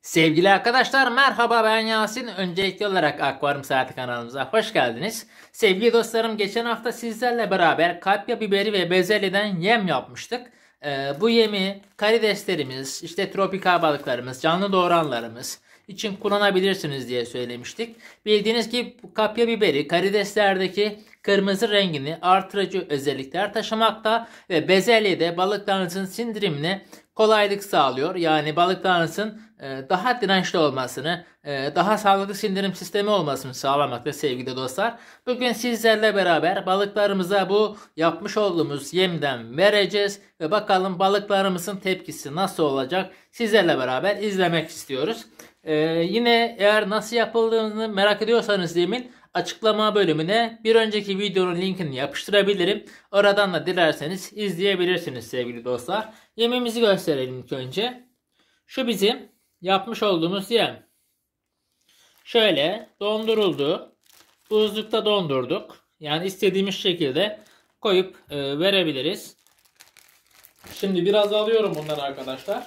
Sevgili arkadaşlar merhaba, ben Yasin. Öncelikli olarak Akvaryum Saati kanalımıza hoş geldiniz. Sevgili dostlarım, geçen hafta sizlerle beraber kapya biberi ve bezelyeden yem yapmıştık. Bu yemi karideslerimiz, işte tropikal balıklarımız, canlı doğuranlarımız için kullanabilirsiniz diye söylemiştik. Bildiğiniz gibi bu kapya biberi karideslerdeki kırmızı rengini artırıcı özellikler taşımakta ve bezelye de balıklarınızın sindirimini kolaylık sağlıyor. Yani balıklarınızın daha dirençli olmasını, daha sağlıklı sindirim sistemi olmasını sağlamakta sevgili dostlar. Bugün sizlerle beraber balıklarımıza bu yapmış olduğumuz yemden vereceğiz ve bakalım balıklarımızın tepkisi nasıl olacak, sizlerle beraber izlemek istiyoruz. Yine eğer nasıl yapıldığını merak ediyorsanız yemin açıklama bölümüne bir önceki videonun linkini yapıştırabilirim. Oradan da dilerseniz izleyebilirsiniz sevgili dostlar. Yemimizi gösterelim ilk önce. Şu bizim yapmış olduğumuz yem. Şöyle donduruldu. Buzlukta dondurduk. Yani istediğimiz şekilde koyup verebiliriz. Şimdi biraz alıyorum bundan arkadaşlar.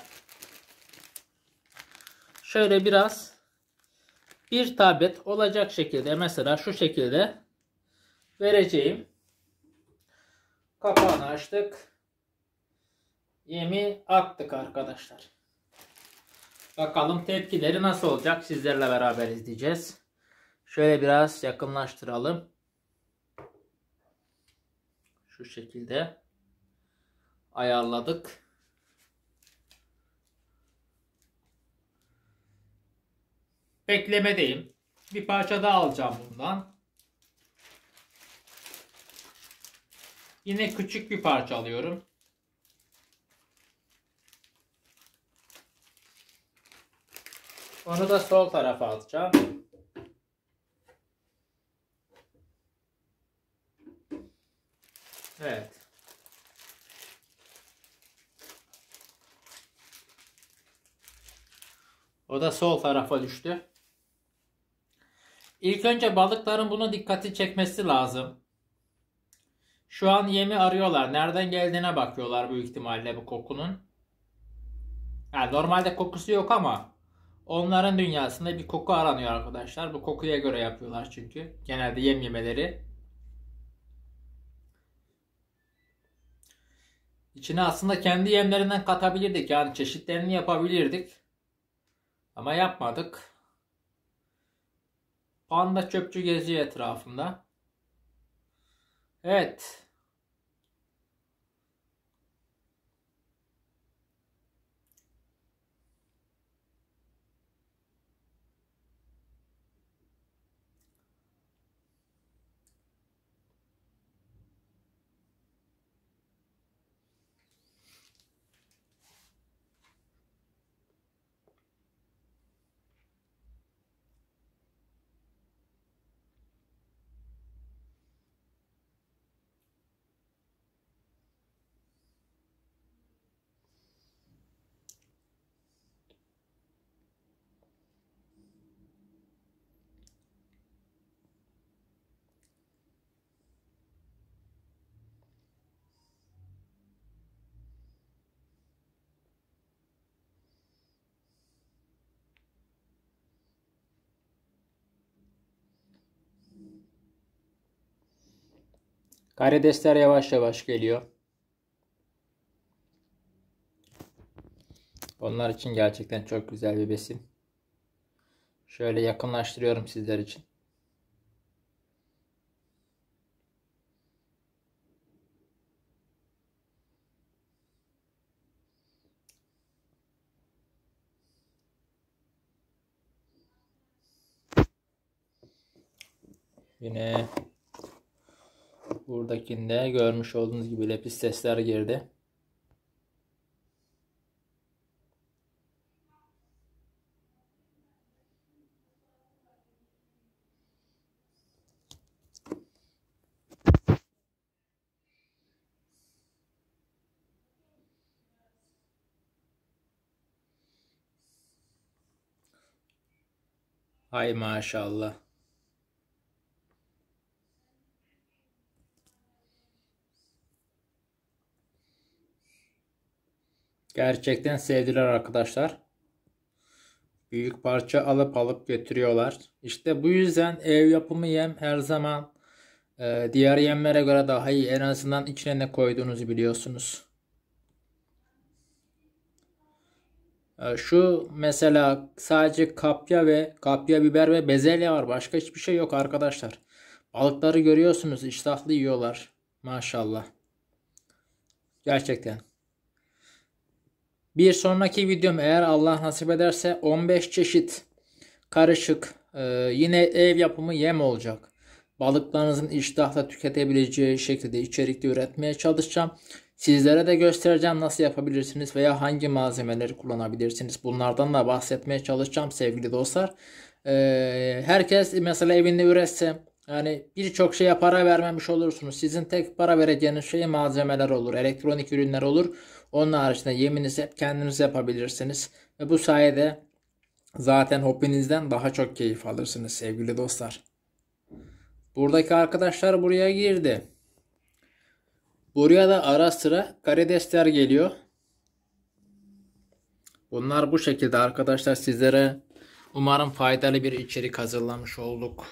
Şöyle biraz bir tablet olacak şekilde, mesela şu şekilde vereceğim. Kapağını açtık. Yemi attık arkadaşlar. Bakalım tepkileri nasıl olacak, sizlerle beraber izleyeceğiz. Şöyle biraz yakınlaştıralım. Şu şekilde ayarladık. Beklemedeyim. Bir parça daha alacağım bundan. Yine küçük bir parça alıyorum. Onu da sol tarafa atacağım. Evet. O da sol tarafa düştü. İlk önce balıkların buna dikkati çekmesi lazım. Şu an yemi arıyorlar. Nereden geldiğine bakıyorlar büyük ihtimalle bu kokunun. Yani normalde kokusu yok ama onların dünyasında bir koku aranıyor arkadaşlar. Bu kokuya göre yapıyorlar çünkü. Genelde yem yemeleri. İçine aslında kendi yemlerinden katabilirdik. Yani çeşitlerini yapabilirdik. Ama yapmadık. Panda çöpçü geziyor etrafında. Evet. Karidesler yavaş yavaş geliyor. Onlar için gerçekten çok güzel bir besin. Şöyle yakınlaştırıyorum sizler için. Yine buradakinde görmüş olduğunuz gibi lepis sesler girdi. Hay maşallah. Gerçekten sevdiler arkadaşlar. Büyük parça alıp götürüyorlar. İşte bu yüzden ev yapımı yem her zaman diğer yemlere göre daha iyi. En azından içine ne koyduğunuzu biliyorsunuz. Şu mesela sadece kapya biber ve bezelye var. Başka hiçbir şey yok arkadaşlar. Balıkları görüyorsunuz, iştahlı yiyorlar. Maşallah. Gerçekten. Bir sonraki videom eğer Allah nasip ederse 15 çeşit karışık yine ev yapımı yem olacak. Balıklarınızın iştahla tüketebileceği şekilde içerikte üretmeye çalışacağım. Sizlere de göstereceğim nasıl yapabilirsiniz veya hangi malzemeleri kullanabilirsiniz. Bunlardan da bahsetmeye çalışacağım sevgili dostlar. Herkes mesela evinde üretse yani birçok şeye para vermemiş olursunuz. Sizin tek para vereceğiniz şey malzemeler olur, elektronik ürünler olur. Onun haricinde yeminizi hep kendiniz yapabilirsiniz. Ve bu sayede zaten hobinizden daha çok keyif alırsınız sevgili dostlar. Buradaki arkadaşlar buraya girdi. Buraya da ara sıra karidesler geliyor. Bunlar bu şekilde arkadaşlar, sizlere umarım faydalı bir içerik hazırlamış olduk.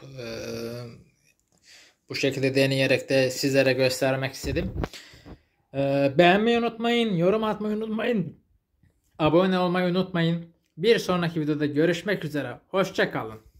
Bu şekilde deneyerek de sizlere göstermek istedim. Beğenmeyi unutmayın, yorum atmayı unutmayın, abone olmayı unutmayın. Bir sonraki videoda görüşmek üzere. Hoşça kalın.